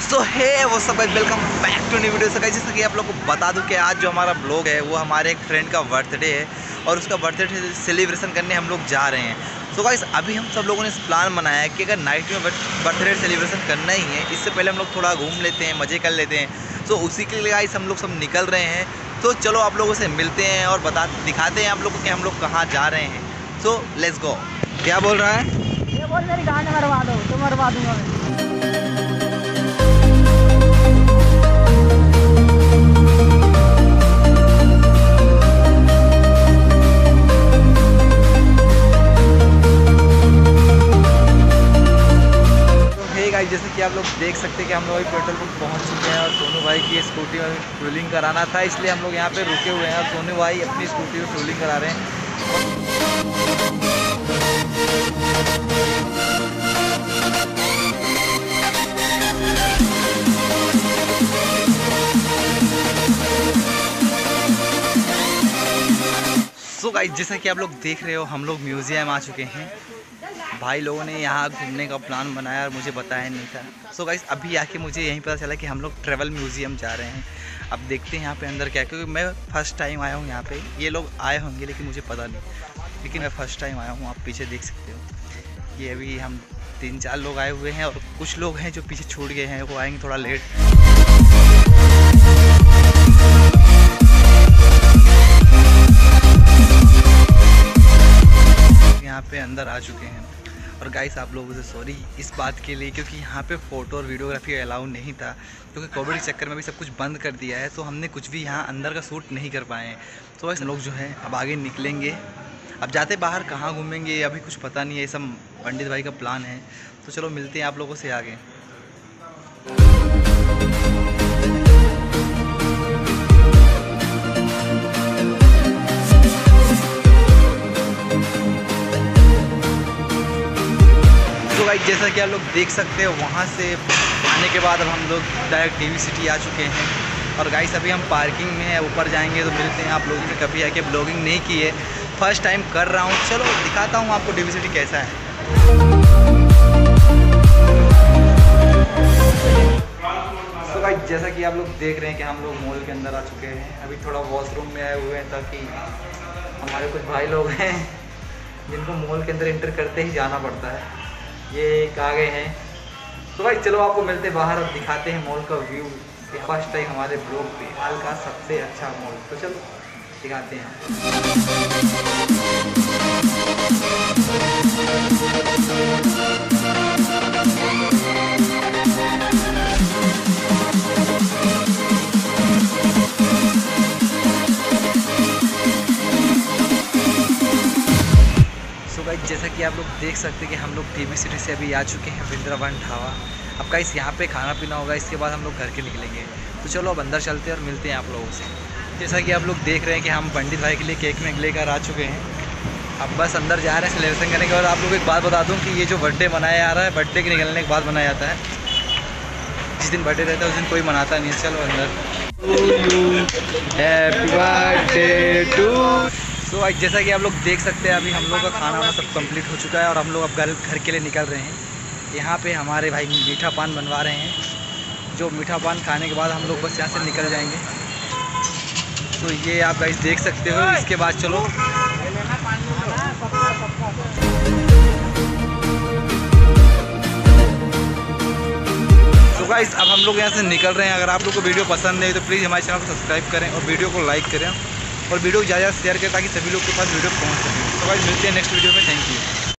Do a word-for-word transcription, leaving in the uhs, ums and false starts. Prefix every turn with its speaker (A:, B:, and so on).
A: सो hey वो सब welcome back to new video. So guys जैसा कि आप लोग को बता दूं कि आज जो हमारा ब्लॉग है वो हमारे एक फ्रेंड का बर्थडे है और उसका बर्थडे सेलिब्रेशन करने हम लोग जा रहे हैं। सो गाइस अभी हम सब लोगों ने प्लान बनाया है कि अगर नाइट में बर्थडे सेलिब्रेशन करना ही है, इससे पहले हम लोग थोड़ा घूम लेते हैं, मज़े कर लेते हैं। सो उसी के लिए गाइस हम लोग सब निकल रहे हैं। तो चलो आप लोगों से मिलते हैं और बता दिखाते हैं आप लोगों को कि हम लोग कहाँ जा रहे हैं। So let's go. क्या बोल रहा है?
B: ये बोल मेरी गाड़ी मरवा दो तो मरवा दूंगा मैं।
A: जैसे कि आप लोग देख सकते हैं कि हम लोग अभी पेट्रोल पंप पहुंच चुके हैं और सोनू भाई की स्कूटी में फ्यूलिंग कराना था, इसलिए हम लोग यहाँ पे रुके हुए हैं और सोनू भाई अपनी स्कूटी में फ्यूलिंग करा रहे हैं। सो गाइस जैसा कि आप लोग देख रहे हो हम लोग म्यूज़ियम आ चुके हैं। भाई लोगों ने यहाँ घूमने का प्लान बनाया और मुझे बताया नहीं था। सो गाइस अभी आके मुझे यहीं पता चला कि हम लोग ट्रैवल म्यूज़ियम जा रहे हैं। अब देखते हैं यहाँ पे अंदर क्या, क्योंकि मैं फ़र्स्ट टाइम आया हूँ यहाँ पे। ये लोग आए होंगे लेकिन मुझे पता नहीं, लेकिन मैं फ़र्स्ट टाइम आया हूँ। आप पीछे देख सकते हो, ये अभी हम तीन चार लोग आए हुए हैं और कुछ लोग हैं जो पीछे छूट गए हैं, वो आएंगे थोड़ा लेट। यहाँ पे अंदर आ चुके हैं और गाइस आप लोगों से सॉरी इस बात के लिए, क्योंकि यहाँ पे फ़ोटो और वीडियोग्राफी अलाउ नहीं था, क्योंकि कोविड के चक्कर में भी सब कुछ बंद कर दिया है। तो हमने कुछ भी यहाँ अंदर का शूट नहीं कर पाए हैं। तो वैसे लोग जो हैं अब आगे निकलेंगे। अब जाते बाहर कहाँ घूमेंगे अभी कुछ पता नहीं है, ये सब पंडित भाई का प्लान है। तो चलो मिलते हैं आप लोगों से आगे। जैसा कि आप लोग देख सकते हो वहाँ से आने के बाद अब हम लोग डायरेक्ट डीवी सिटी आ चुके हैं और गाइस अभी हम पार्किंग में है, ऊपर जाएंगे तो मिलते हैं आप लोगों से। कभी आके ब्लॉगिंग नहीं की है, फर्स्ट टाइम कर रहा हूँ। चलो दिखाता हूँ आपको डीवी सिटी कैसा है। तो गाइस जैसा कि आप लोग देख रहे हैं कि हम लोग मॉल के अंदर आ चुके हैं। अभी थोड़ा वॉशरूम में आए हुए हैं ताकि हमारे कुछ भाई लोग हैं जिनको मॉल के अंदर एंटर करते ही जाना पड़ता है, ये एक आ गए हैं। तो भाई चलो आपको मिलते बाहर और दिखाते हैं मॉल का व्यू। फर्स्ट टाइम हमारे ब्लॉग पे हाल का सबसे अच्छा मॉल, तो चलो दिखाते हैं। जैसा कि आप लोग देख सकते हैं कि हम लोग डीवी सिटी से अभी आ चुके हैं वृंदावन ढाबा। अब गाइस यहाँ पे खाना पीना होगा, इसके बाद हम लोग घर के निकलेंगे। तो चलो अब अंदर चलते हैं और मिलते हैं आप लोगों से। जैसा कि आप लोग देख रहे हैं कि हम पंडित भाई के लिए केक में लेकर आ चुके हैं। अब बस अंदर जा रहे हैं सेलिब्रेशन करने के बाद। आप लोग एक बात बता दूँ कि ये जो बर्थडे मनाया जा रहा है, बर्थडे के निकलने के बाद मनाया जाता है। जिस दिन बर्थडे रहता है उस दिन कोई मनाता नहीं है। चलो अंदर। Happy birthday to. तो आज जैसा कि आप लोग देख सकते हैं अभी हम लोग का खाना वाना सब कंप्लीट हो चुका है और हम लोग अब घर घर के लिए निकल रहे हैं। यहाँ पे हमारे भाई मीठा पान बनवा रहे हैं, जो मीठा पान खाने के बाद हम लोग बस यहाँ से निकल जाएंगे। तो ये आप गाइस देख सकते हो। इसके बाद चलो तो गाइस अब हम लोग यहाँ से निकल रहे हैं। अगर आप लोग को वीडियो पसंद है तो प्लीज़ हमारे चैनल को सब्सक्राइब करें और वीडियो को लाइक करें और वीडियो को ज़्यादा शेयर करें ताकि सभी लोग के पास वीडियो पहुंच सके। तो भाई मिलते हैं नेक्स्ट वीडियो में। Thank you.